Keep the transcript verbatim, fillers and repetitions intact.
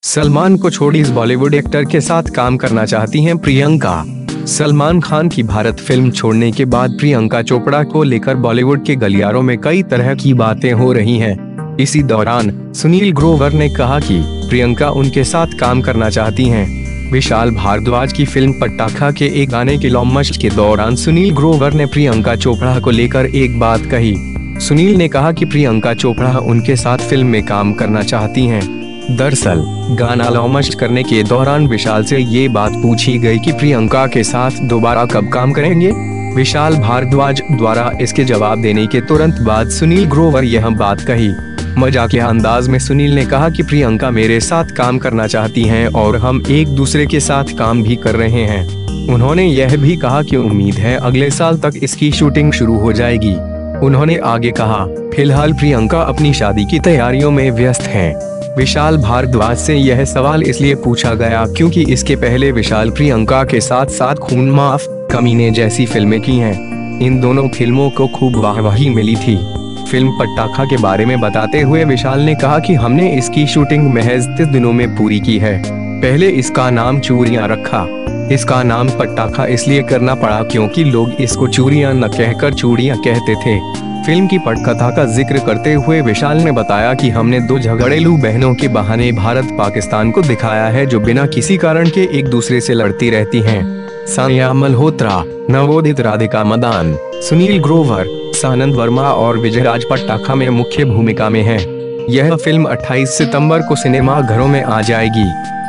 सलमान को छोड़ी इस बॉलीवुड एक्टर के साथ काम करना चाहती हैं प्रियंका। सलमान खान की भारत फिल्म छोड़ने के बाद प्रियंका चोपड़ा को लेकर बॉलीवुड के गलियारों में कई तरह की बातें हो रही हैं। इसी दौरान सुनील ग्रोवर ने कहा कि प्रियंका उनके साथ काम करना चाहती हैं। विशाल भारद्वाज की फिल्म पटाखा के एक गाने के लॉन्च के दौरान सुनील ग्रोवर ने प्रियंका चोपड़ा को लेकर एक बात कही। सुनील ने कहा कि प्रियंका चोपड़ा उनके साथ फिल्म में काम करना चाहती हैं। दरअसल गाना लॉन्च करने के दौरान विशाल से ये बात पूछी गई कि प्रियंका के साथ दोबारा कब काम करेंगे। विशाल भारद्वाज द्वारा इसके जवाब देने के तुरंत बाद सुनील ग्रोवर यह बात कही। मजाकिया अंदाज में सुनील ने कहा कि प्रियंका मेरे साथ काम करना चाहती हैं और हम एक दूसरे के साथ काम भी कर रहे हैं। उन्होंने यह भी कहा कि उम्मीद है अगले साल तक इसकी शूटिंग शुरू हो जाएगी। उन्होंने आगे कहा, फिलहाल प्रियंका अपनी शादी की तैयारियों में व्यस्त हैं। विशाल भारद्वाज से यह सवाल इसलिए पूछा गया क्योंकि इसके पहले विशाल प्रियंका के साथ साथ खून माफ, कमीने जैसी फिल्में की हैं। इन दोनों फिल्मों को खूब वाहवाही मिली थी। फिल्म पटाखा के बारे में बताते हुए विशाल ने कहा कि हमने इसकी शूटिंग महज तीस दिनों में पूरी की है। पहले इसका नाम चूड़ियां रखा। इसका नाम पटाखा इसलिए करना पड़ा क्योंकि लोग इसको चूड़ियां न कहकर चूड़ियां कहते थे। फिल्म की पटकथा का जिक्र करते हुए विशाल ने बताया कि हमने दो झगड़ेलू बहनों के बहाने भारत पाकिस्तान को दिखाया है जो बिना किसी कारण के एक दूसरे से लड़ती रहती हैं। सानिया मल्होत्रा, नवोदित राधिका मदान, सुनील ग्रोवर, सानंद वर्मा और विजयराज पटाखा में मुख्य भूमिका में हैं। यह फिल्म अट्ठाईस सितंबर को सिनेमा घरों में आ जाएगी।